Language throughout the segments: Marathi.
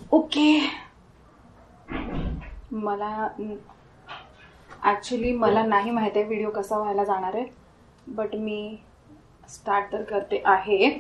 ओके, मला ॲक्च्युली मला नाही माहीत आहे व्हिडिओ कसा व्हायला जाणार आहे, बट मी स्टार्ट तर करते आहे.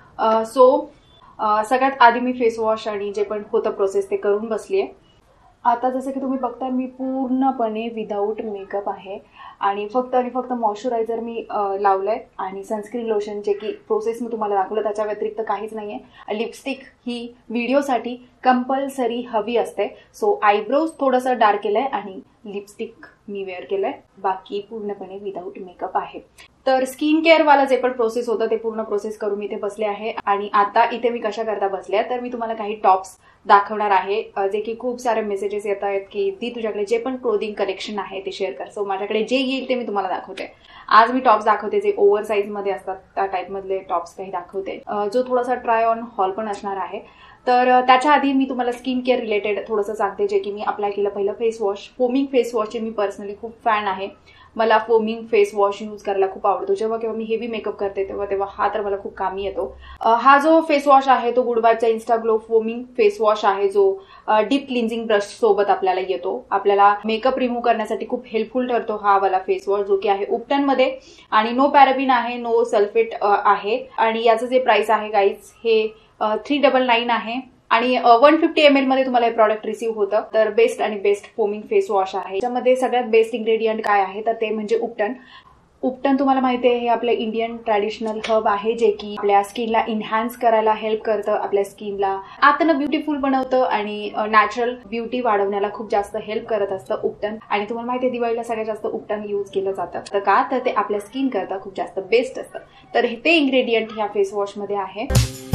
सगळ्यात आधी मी फेस वॉश आणि जे पण होतं प्रोसेस ते करून बसली आहे. आता जसं की तुम्ही बघताय मी पूर्णपणे विदाऊट मेकअप आहे आणि फक्त मॉइश्चरायझर मी लावलंय आणि सनस्क्रीन लोशन, जे की प्रोसेस मी तुम्हाला दाखवलं त्याच्या व्यतिरिक्त काहीच नाही आहे. लिपस्टिक ही व्हिडिओसाठी कंपल्सरी हवी असते. सो आयब्रोज थोडंसं डार्क केलंय आणि लिपस्टिक मी वेअर केलंय. बाकी पूर्णपणे विदाऊट मेकअप आहे. तर स्किन केअरवाला जे पण प्रोसेस होतं ते पूर्ण प्रोसेस करून मी इथे बसले आहे. आणि आता इथे मी कशा करता बसले तर मी तुम्हाला काही टॉप्स दाखवणार आहे, जे की खूप सारे मेसेजेस येत आहेत की ती तुझ्याकडे जे पण क्लोथिंग कलेक्शन आहे ते शेअर कर. सो माझ्याकडे जे येईल ते मी तुम्हाला दाखवते. आज मी टॉप्स दाखवते जे ओव्हर साईज मध्ये असतात, त्या टाईपमधले टॉप्स काही दाखवते, जो थोडासा ट्राय ऑन हॉल पण असणार आहे. तर त्याच्या आधी मी तुम्हाला स्किन केअर रिलेटेड थोडंसं सांगते, जे की मी अप्लाय केलं. पहिलं फेस वॉश, फोमिंग फेस वॉशचे मी पर्सनली खूप फॅन आहे. मला फोमिंग फेस वॉश यूज करायला खूप आवडतो. जेव्हा केव्हा मी हेवी मेकअप करते तेव्हा हा तर मला खूप कामी येतो. हा जो फेस वॉश आहे तो गुड वाईबचा insta glow foaming face wash आहे, जो डीप क्लिन्झिंग ब्रश सोबत आपल्याला येतो. आपल्याला मेकअप रिमूव्ह करण्यासाठी खूप हेल्पफुल ठरतो हा वाला फेस वॉश, जो की आहे उपटन मध्ये आणि नो पॅराबिन आहे, नो सल्फेट आहे. आणि याचं जे प्राइस आहे गाईज हे 399 आहे आणि 150 ml मध्ये तुम्हाला हे प्रॉडक्ट रिसीव्ह होतं. तर बेस्ट आणि बेस्ट फोमिंग फेस वॉश आहे. त्याच्यामध्ये सगळ्यात बेस्ट इन्ग्रेडियंट काय आहे तर ते म्हणजे उपटन. उपटन तुम्हाला माहिती आहे हे आपलं इंडियन ट्रॅडिशनल हर्ब आहे, जे की आपल्या स्किनला इन्हान्स करायला हेल्प करतं, आपल्या स्किनला आतनं ब्युटिफुल बनवतं आणि नॅचरल ब्युटी वाढवण्याला खूप जास्त हेल्प करत असतं उपटन. आणि तुम्हाला माहिती आहे दिवाळीला सगळ्यात जास्त उपटन यूज केलं जातं. तर का तर ते आपल्या स्किन करता खूप जास्त बेस्ट असतं. तर ते इन्ग्रेडियंट ह्या फेस वॉश मध्ये आहे.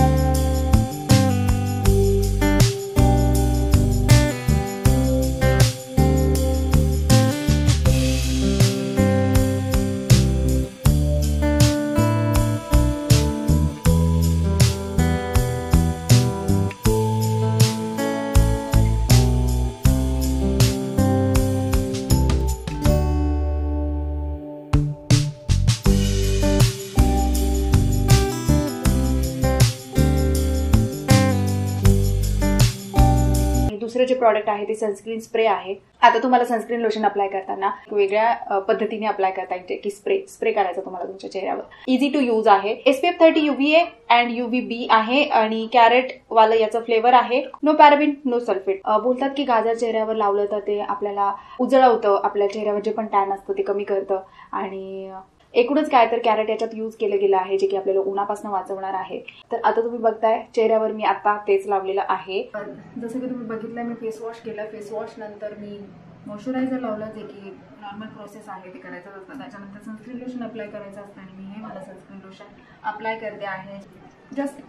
दुसरे जे प्रॉडक्ट आहे ते सनस्क्रीन स्प्रे आहे. आता तुम्हाला सनस्क्रीन लोशन अप्लाय करताना वेगळ्या पद्धतीने अप्लाय करता येते की स्प्रे करायचा तुम्हाला तुमच्या चेहऱ्यावर. इझी टू यूज आहे. SPF 30 UVA अँड UVB आहे आणि कॅरेट वाला याचं फ्लेवर आहे. No paraben, no sulphate. बोलतात की गाजर चेहऱ्यावर लावलं तर ते आपल्याला उजळवतं, आपल्या चेहऱ्यावर जे पण टॅन असतं ते कमी करतं. आणि एकूणच काय तर कॅरेट याच्यात यूज केलं गेलं आहे, जे की आपल्याला उन्हापासून वाचवणार आहे. तर आता तुम्ही बघताय चेहऱ्यावर मी आता तेच लावलेलं आहे. जसं की तुम्ही बघितलं मी फेस वॉश केलं. फेस वॉश नंतर मी मॉइश्चरायझर लावलं, जे की नॉर्मल प्रोसेस आहे ते करायचं असतं. त्याच्यानंतर सनस्क्रीन लोशन अप्लाय करायचं असतं आणि मी हे मला सनस्क्रीन लोशन अप्लाय करते आहे. जस्ट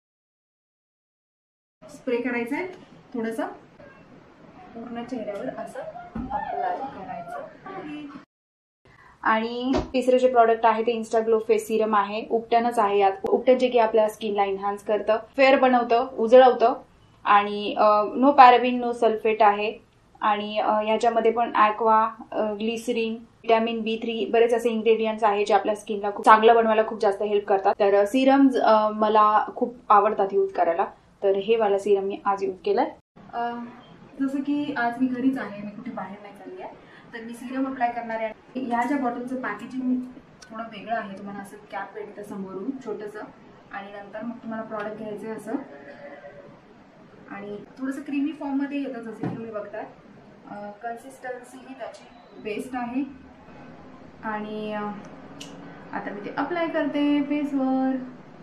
स्प्रे करायचं आहे, थोडंसं पूर्ण चेहऱ्यावर असं अप्लाय करायचं. आणि तिसरे जे प्रॉडक्ट आहे ते इन्स्टा ग्लो फेस सिरम आहे. उपटनच आहे यात. उपटन जे की आपल्या स्किनला इन्हान्स करतं, फेअर बनवतं, उजळवतं आणि नो पॅराबिन, नो सल्फेट आहे. आणि ह्याच्यामध्ये पण ॲक्वा, ग्लिसरीन, व्हिटॅमिन B3 बरेच असे इन्ग्रेडियंट्स आहे जे आपल्या स्किनला खूप चांगलं बनवायला खूप जास्त हेल्प करतात. तर सिरम्स मला खूप आवडतात यूज करायला. तर हे वाला सिरम मी आज यूज केलंय. जसं की आज मी घरीच आहे, मी कुठे बाहेर नाही चालली आहे. तर मी सिरम अप्लाय करणार आहे. ह्या ज्या बॉटलचं पॅकेजिंग थोडं वेगळं आहे. तुम्हाला असं कॅप भेटतं समोरून छोटंसं आणि नंतर मग तुम्हाला प्रॉडक्ट घ्यायचं आहे असं. आणि थोडंसं क्रीमी फॉर्ममध्ये येतं जसं की तुम्ही बघताय. कन्सिस्टन्सी ही त्याची बेस्ट आहे. आणि आता मी ते अप्लाय करते फेसवर.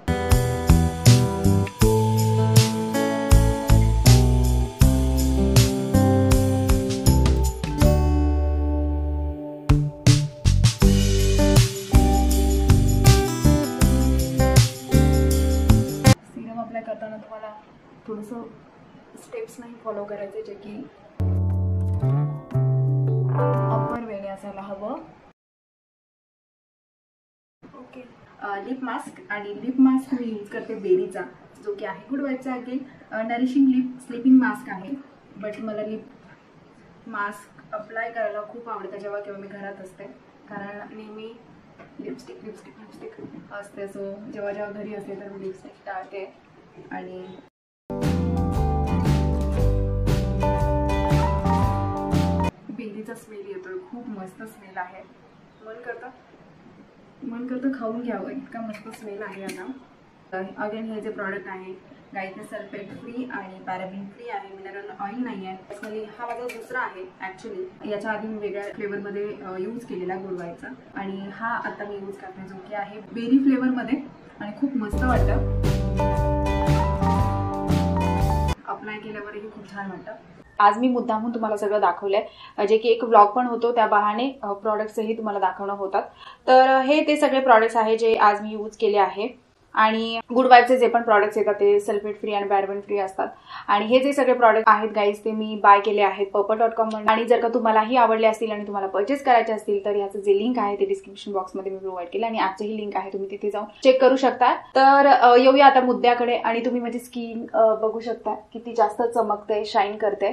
करताना तुम्हाला थोडंसं स्टेप्स नाही फॉलो करायचे, जे की अपर वेने असायला हवं. ओके. लिप मास्क आणि लिप मास्क मी यूज करते बेरीचा, जो की आहे गुड वाईबचा again nourishing lip sleeping mask आहे. बट मला लिप मास्क अप्लाय करायला खूप आवडतं जेव्हा केव्हा मी घरात असते, कारण नेहमी लिपस्टिक असते. सो जेव्हा घरी असते तर मी लिपस्टिक टाळते. आणि प्रोडक्टचा स्मेल येतोय, खूप मस्त स्मेल आहे. मन करतं खाऊन घ्यावं, इतका मस्त स्मेल आहे आता. अगेन हे जे प्रॉडक्ट आहे गाईचं सल्फेट फ्री आणि पॅराबिन फ्री आहे, मिनरल ऑइल नाही आहे. पर्सनली हा माझा दुसरा आहे ॲक्च्युली. याच्या आधी मी वेगळ्या फ्लेवरमध्ये यूज केलेला गुडवायचा आणि हा आता मी यूज करते जो की आहे बेरी फ्लेवरमध्ये आणि खूप मस्त वाटतं. अप्लाय केल्यावरही खूप छान वाटतं. आज मी मुद्दामून तुम्हाला सगळं दाखवलंय, जे की एक व्लॉग पण होतो, त्या बहाने प्रॉडक्ट्सही तुम्हाला दाखवणं होतात. तर हे ते सगळे प्रॉडक्ट्स आहे जे आज मी यूज केले आहे. आणि गुड वाईबचे जे पण प्रॉडक्ट्स येतात ते सल्फेट फ्री आणि पॅराबेन फ्री असतात. आणि हे जे सगळे प्रॉडक्ट आहेत गाईज ते मी बाय केले आहेत purple.com. आणि जर का तुम्हालाही आवडले असतील आणि तुम्हाला परचेस करायचे असतील तर याचं जे लिंक आहे ते डिस्क्रिप्शन बॉक्समध्ये मी प्रोव्हाइड केलं आणि ॲपचीही लिंक आहे, तुम्ही तिथे जाऊन चेक करू शकता. तर येऊया आता मुद्द्याकडे. आणि तुम्ही माझी स्किन बघू शकता किती जास्त चमकते, शाईन करते,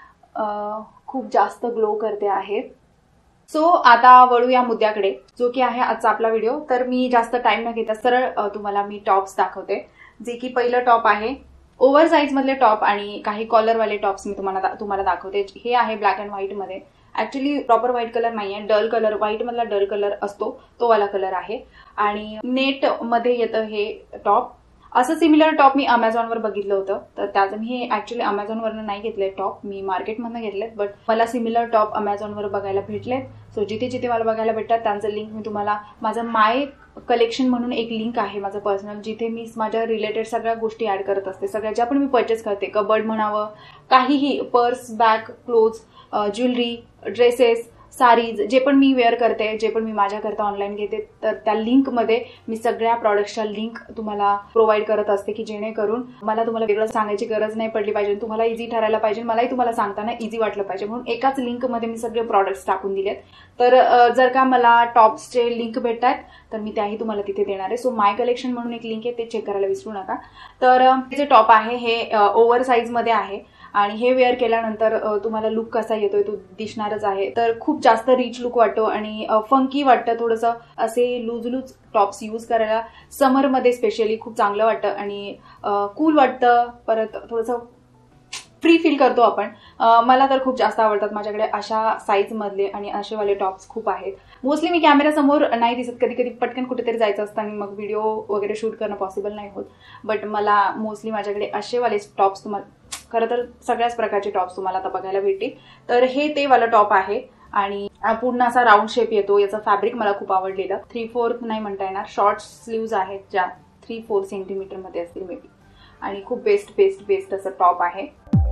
खूप जास्त ग्लो करते आहे. सो आता वळूया मुद्द्याकडे, जो की आहे आजचा आपला व्हिडिओ. तर मी जास्त टाइम न घेता सरळ तुम्हाला मी टॉप्स दाखवते. जे की पहिलं टॉप आहे ओव्हर साईज मधले टॉप आणि काही कॉलरवाले टॉप्स मी तुम्हाला दाखवते. हे आहे ब्लॅक अँड व्हाईट मध्ये. ऍक्च्युली प्रॉपर व्हाईट कलर नाहीये, डल कलर, व्हाईट मधला डल कलर असतो तो वाला कलर आहे. आणि नेट मध्ये येतं हे टॉप. असं सिमिलर टॉप मी अमेझॉनवर बघितलं होतं, तर त्याचं मी हे ऍक्च्युली अमेझॉनवरनं नाही घेतले टॉप, मी मार्केटमधनं घेतलेत. बट मला सिमिलर टॉप अमेझॉनवर बघायला भेटलेत. सो जिथे जिथे मला बघायला भेटतात त्यांचं लिंक मी तुम्हाला, माझं माय कलेक्शन म्हणून एक लिंक आहे माझं पर्सनल, जिथे मी माझ्या रिलेटेड सगळ्या गोष्टी ऍड करत असते. सगळ्या ज्या पण मी परचेस करते, कबर्ड म्हणावं, काहीही, purse, bag, clothes, jewellery, dresses, saris, जे पण मी वेअर करते, जे पण मी माझ्याकरता ऑनलाईन घेते, तर त्या लिंकमध्ये मी सगळ्या प्रॉडक्ट्सच्या लिंक तुम्हाला प्रोव्हाइड करत असते, की जेणेकरून मला तुम्हाला वेगळं सांगायची गरज नाही पडली पाहिजे, तुम्हाला इझी ठरायला पाहिजे, मलाही तुम्हाला सांगताना इझी वाटलं पाहिजे, म्हणून एकाच लिंकमध्ये मी सगळे प्रॉडक्ट्स टाकून दिलेत. तर जर का मला टॉप्सचे लिंक भेटतात तर मी त्याही तुम्हाला तिथे देणार आहे. सो माय कलेक्शन म्हणून एक लिंक आहे, ते चेक करायला विसरू नका. तर जे टॉप आहे हे ओव्हर साईजमध्ये आहे आणि हे वेअर केल्यानंतर तुम्हाला लुक कसा येतोय तो दिसणारच आहे. तर खूप जास्त रिच लुक वाटतो आणि फंकी वाटतं थोडंसं. असे लूज लूज टॉप्स यूज करायला समरमध्ये स्पेशली खूप चांगलं वाटतं आणि कूल वाटतं. परत थोडंसं फ्री फील करतो आपण. मला तर खूप जास्त आवडतात. माझ्याकडे अशा साईजमधले आणि असेवाले टॉप्स खूप आहेत. मोस्टली मी कॅमेरासमोर नाही दिसत, कधी कधी पटकन कुठेतरी जायचं असतं आणि मग व्हिडिओ वगैरे शूट करणं पॉसिबल नाही होत. बट मला मोस्टली माझ्याकडे असेवाले टॉप्स, तुम्हाला खरं तर सगळ्याच प्रकारचे टॉप्स तुम्हाला आता बघायला भेटतील. तर हे ते वाला टॉप आहे आणि पूर्ण असा राऊंड शेप येतो. याचं फॅब्रिक मला खूप आवडलेलं. 3/4 नाही म्हणता येणार, शॉर्ट स्लीव्ज आहेत ज्या 3-4 सेंटीमीटरमध्ये असतील मे बी. आणि खूप बेस्ट असं टॉप आहे.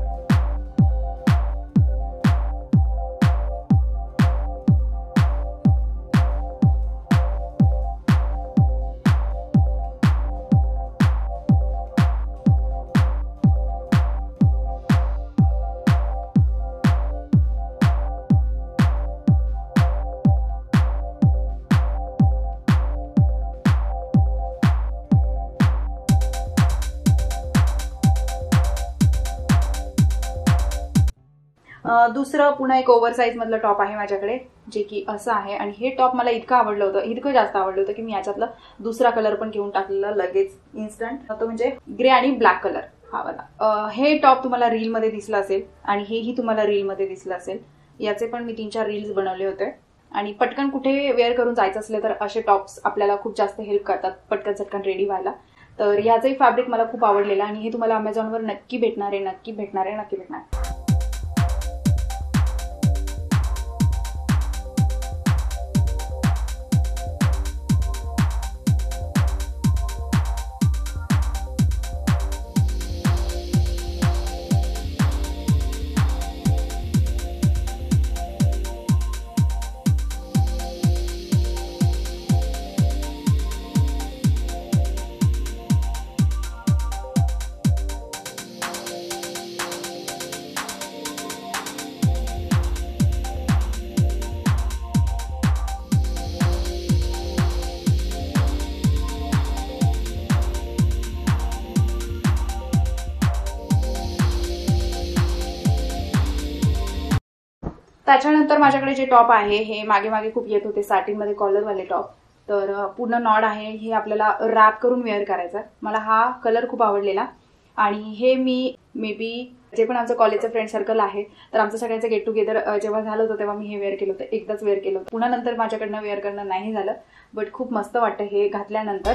दुसरं पुन्हा एक ओव्हर साईज मधलं टॉप आहे माझ्याकडे, जे की असं आहे. आणि हे टॉप मला इतकं आवडलं होतं, इतकं जास्त आवडलं होतं की मी याच्यातलं दुसरा कलर पण घेऊन टाकलेला लगेच इन्स्टंट. तो म्हणजे ग्रे आणि ब्लॅक कलर हा वाला. हे टॉप तुम्हाला रीलमध्ये दिसलं असेल आणि हेही तुम्हाला रीलमध्ये दिसलं असेल. याचे पण मी 3-4 रील्स बनवले होते. आणि पटकन कुठे वेअर करून जायचं असलं तर असे टॉप्स आपल्याला खूप जास्त हेल्प करतात पटकन चटकन रेडी व्हायला. तर याचंही फॅब्रिक मला खूप आवडलेलं आणि हे तुम्हाला अमेझॉनवर नक्की भेटणार आहे. त्याच्यानंतर माझ्याकडे जे टॉप आहे हे मागे खूप येत होते साटिनमध्ये कॉलरवाले टॉप. तर पूर्ण नॉड आहे, हे आपल्याला रॅप करून वेअर करायचं. मला हा कलर खूप आवडलेला आणि हे मी मे बी जे पण आमचं कॉलेजचं फ्रेंड सर्कल आहे तर आमचं सगळ्यांचं गेट टुगेदर जेव्हा झालं होतं तेव्हा मी हे वेअर केलं होतं, एकदाच वेअर केलं होतं. पुन्हा नंतर माझ्याकडनं वेअर करणं नाही झालं, बट खूप मस्त वाटतं हे घातल्यानंतर.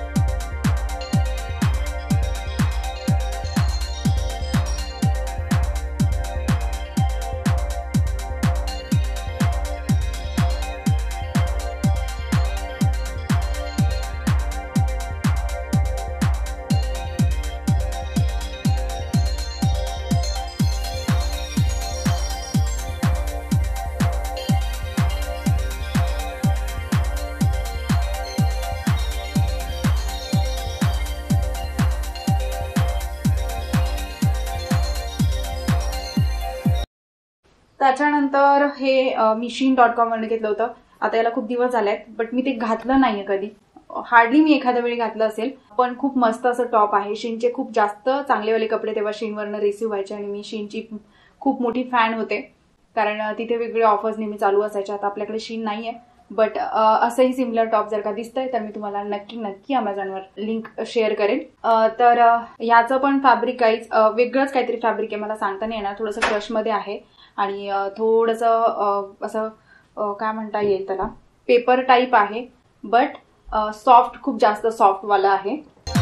त्याच्यानंतर हे मी shein.com वरून घेतलं होतं. आता याला खूप दिवस झाले आहेत, बट मी ते घातलं नाहीये कधी. हार्डली मी एखाद्या वेळी घातलं असेल, पण खूप मस्त असं टॉप आहे. शीनचे खूप जास्त चांगलेवाले कपडे तेव्हा शीनवरनं रिसीव्ह व्हायचे आणि मी शीनची खूप मोठी फॅन होते, कारण तिथे वेगवेगळे ऑफर्स नेहमी चालू असायच्या. आता आपल्याकडे शीन नाहीये, बट असंही सिमिलर टॉप जर का दिसतंय तर मी तुम्हाला नक्की अमेझॉनवर लिंक शेअर करेन. तर ह्याचं पण फॅब्रिक काहीच वेगळंच काहीतरी फॅब्रिक आहे, मला सांगता नाही येणार. थोडंसं क्रशमध्ये आहे आणि थोडंसं असं काय म्हणता येईल त्याला, पेपर टाईप आहे, बट सॉफ्ट, खूप जास्त सॉफ्टवाला आहे.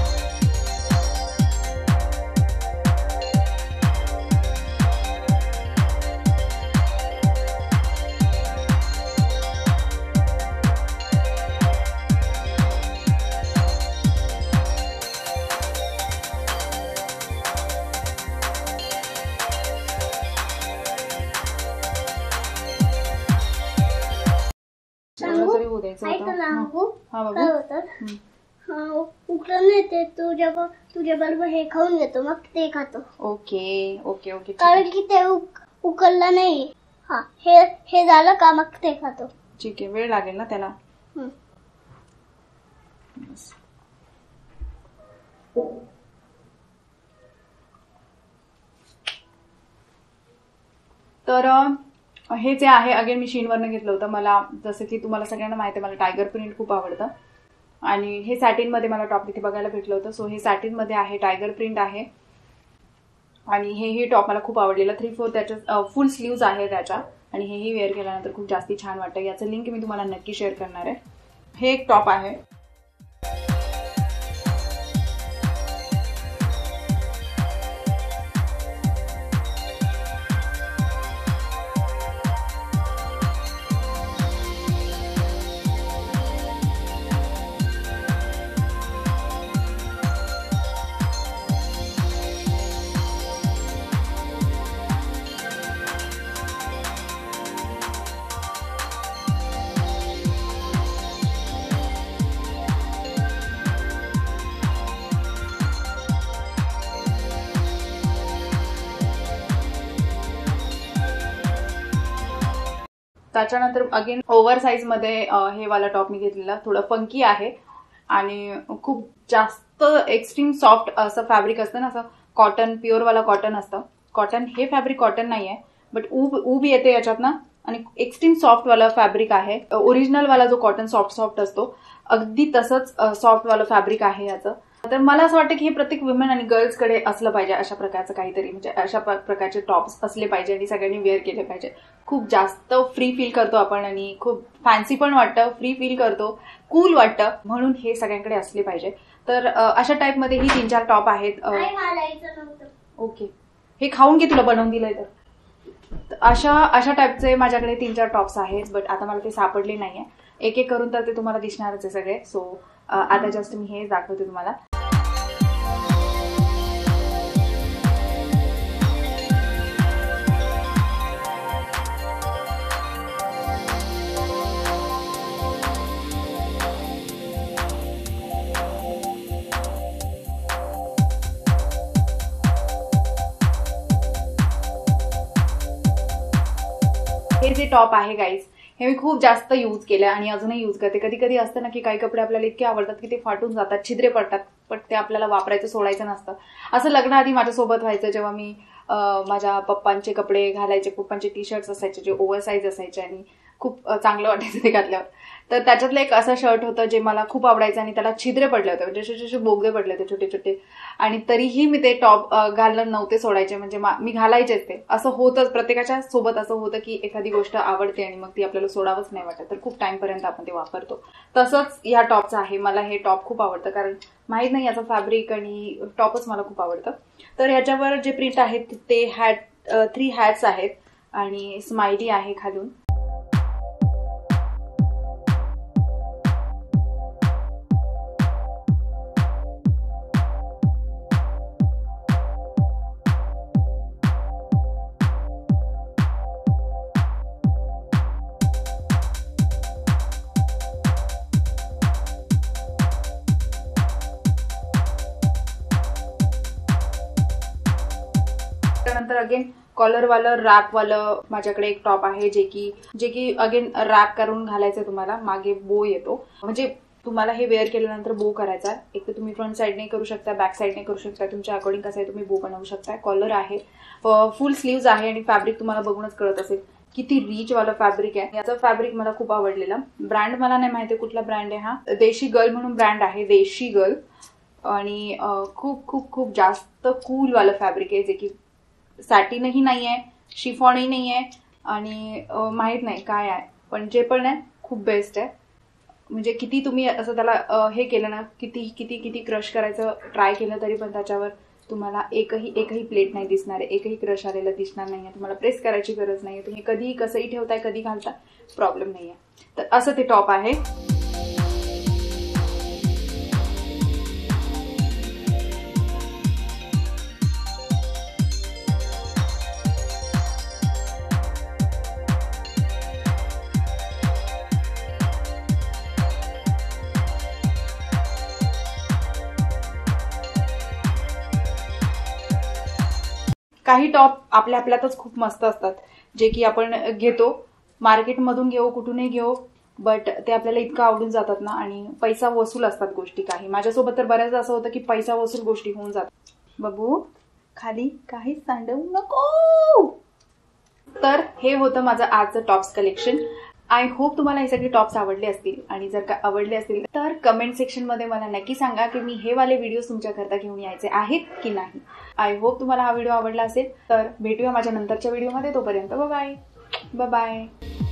उकळून येते तुझ्या बरोबर हे खाऊन घेतो, मग ते खातो. ओके ओके ओके, कारण की ते उकळलं नाही. हा, हे झालं का मग ते खातो. ठीक आहे, वेळ लागेल ना त्याला. तर हे जे आहे अगेन मी शीनवरनं घेतलं होतं. मला जसं की तुम्हाला सगळ्यांना माहिती आहे, मला टायगर प्रिंट खूप आवडतं आणि हे सॅटिनमध्ये मला टॉप तिथे बघायला भेटलं होतं. सो हे सॅटिनमध्ये आहे, टायगर प्रिंट आहे आणि हे टॉप मला खूप आवडलेलं. 3/4 त्याच्या फुल स्लीव्ज आहे त्याच्या आणि हेही वेअर केल्यानंतर खूप जास्ती छान वाटतं. याचं लिंक मी तुम्हाला नक्की शेअर करणार आहे. हे एक टॉप आहे. त्याच्यानंतर अगेन ओव्हर साईज मध्ये हे वाला टॉप मी घेतलेला. थोडं फंकी आहे आणि खूप जास्त एक्स्ट्रीम सॉफ्ट असं फॅब्रिक असतं ना, असं कॉटन, प्युअर वाला कॉटन असतं. कॉटन हे फॅब्रिक कॉटन नाहीये, बट ऊब येते याच्यात ना, आणि एक्स्ट्रीम सॉफ्ट वाला फॅब्रिक आहे. ओरिजिनल वाला जो कॉटन सॉफ्ट असतो अगदी तसंच सॉफ्ट वाला फॅब्रिक आहे याचं. तर मला असं वाटतं की हे प्रत्येक वुमेन आणि गर्ल्सकडे असलं पाहिजे, अशा प्रकारचं काहीतरी, म्हणजे अशा प्रकारचे टॉप्स असले पाहिजे आणि सगळ्यांनी वेअर केले पाहिजे. खूप जास्त फ्री फील करतो आपण आणि खूप फॅन्सी पण वाटतं, फ्री फील करतो, कूल वाटतं, म्हणून हे सगळ्यांकडे असले पाहिजे. तर अशा टाईपमध्ये ही 3-4 टॉप आहेत. ओके, हे खाऊन घे, तुला बनवून दिलंय तर. अशा टाईपचे माझ्याकडे 3-4 टॉप्स आहेत, बट आता मला ते सापडले नाहीये. एक करून तर ते तुम्हाला दिसणारच आहे सगळे. सो आता जस्ट मी हे दाखवते तुम्हाला. हे जे टॉप आहे गाईज, हे मी खूप जास्त यूज केलं आणि अजूनही यूज करते. कधी कधी असतं ना की काही कपडे आपल्याला इतके आवडतात की ते फाटून जातात, छिद्रे पडतात, पण ते आपल्याला वापरायचं सोडायचं नसतं. असं लग्नाआधी माझ्यासोबत व्हायचं, जेव्हा मी माझ्या पप्पांचे कपडे घालायचे, पप्पांचे टी शर्ट्स असायचे जे ओव्हर साईज असायचे आणि खूप चांगलं वाटायचं ते घातल्यावर. तर त्याच्यातलं एक असं शर्ट होतं जे मला खूप आवडायचं आणि त्याला छिद्रे पडले होते, म्हणजे असे बोगदे पडले होते छोटे छोटे, आणि तरीही मी ते टॉप घालणं नव्हते सोडायचे, म्हणजे मी घालायचेच ते. असं होतंच, प्रत्येकाच्या सोबत असं होतं की एखादी गोष्ट आवडते आणि मग ती आपल्याला सोडावंच नाही वाटत, तर खूप टाइमपर्यंत आपण ते वापरतो. तसंच या टॉपचं आहे. मला हे टॉप खूप आवडतं, कारण माहीत नाही याचं फॅब्रिक आणि टॉपच मला खूप आवडतं. तर ह्याच्यावर जे प्रिंट आहेत ते 3 हॅट्स आहेत आणि स्माइली आहे खालून. त्यानंतर अगेन कॉलरवालं रॅपवालं माझ्याकडे एक टॉप आहे, जे की अगेन रॅप करून घालायचं तुम्हाला. मागे बो येतो, म्हणजे तुम्हाला हे वेअर केल्यानंतर बो करायचा. एक तर तुम्ही फ्रंट साईडने करू शकता, बॅक साईडने करू शकता, तुमच्या अकॉर्डिंग कसं आहे तुम्ही बो बनवू शकता. कॉलर आहे, फुल स्लीव्ज आहे आणि फॅब्रिक तुम्हाला बघूनच कळत असेल किती रिच वाला फॅब्रिक आहे. याचं फॅब्रिक मला खूप आवडलेलं. ब्रँड मला नाही माहिती कुठला ब्रँड आहे हा. देशी गर्ल म्हणून ब्रँड आहे, देशी गर्ल. आणि खूप खूप खूप जास्त कूल वालं फॅब्रिक आहे, जे की सॅटिनही नाही आहे, शिफॉनही नाही आहे आणि माहीत नाही काय आहे, पण जे पण आहे खूप बेस्ट आहे. म्हणजे किती तुम्ही असं त्याला हे केलं ना, किती किती किती क्रश करायचं ट्राय केलं तरी पण त्याच्यावर तुम्हाला एकही प्लेट नाही दिसणार आहे, एकही क्रश आलेलं दिसणार नाही आहे. तुम्हाला प्रेस करायची गरज नाही आहे. तुम्ही कधीही कसंही ठेवताय, कधी घालता, प्रॉब्लेम नाही आहे. तर असं ते टॉप आहे. काही टॉप आपल्या आपल्यातच खूप मस्त असतात, जे की आपण घेतो, मार्केटमधून घेऊ, कुठूनही घेऊ, बट ते आपल्याला इतकं आवडून जातात ना, आणि पैसा वसूल असतात गोष्टी. काही माझ्यासोबत तर बऱ्याचदा असं होतं की पैसा वसूल गोष्टी होऊन जातात. बघू खाली काहीच सांडवू नको. तर हे होतं माझं आजचं टॉप्स कलेक्शन. आय होप तुम्हाला हे सगळे टॉप्स आवडले असतील, आणि जर का आवडले असतील तर कमेंट सेक्शनमध्ये मला नक्की सांगा की मी हे वाले व्हिडिओ तुमच्याकरता घेऊन यायचे आहेत की नाही. आय होप तुम्हाला हा व्हिडिओ आवडला असेल. तर भेटूया माझ्या नंतरच्या व्हिडिओमध्ये. तोपर्यंत बाय बाय.